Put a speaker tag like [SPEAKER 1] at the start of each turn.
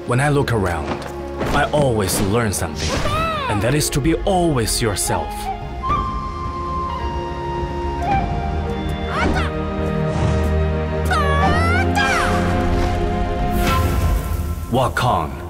[SPEAKER 1] When I look around, I always learn something, and that is to be always yourself. Wakong.